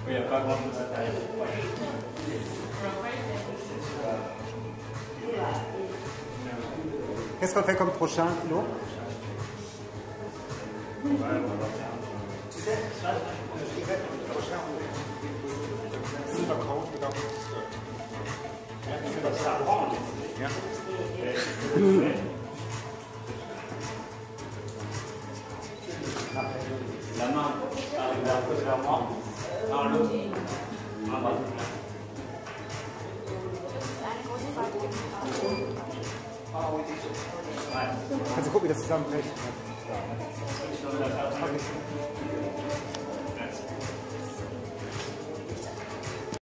Il n'y a pas grand-chose à faire. Qu'est-ce qu'on fait comme prochain kilo? Ouais, on va faire. Tu sais, je dirais que le prochain, c'est pas grand, c'est pas grand. La main arrive un peu vers moi, par l'autre, en bas. Kannst du gucken, wie das zusammenbricht? Okay.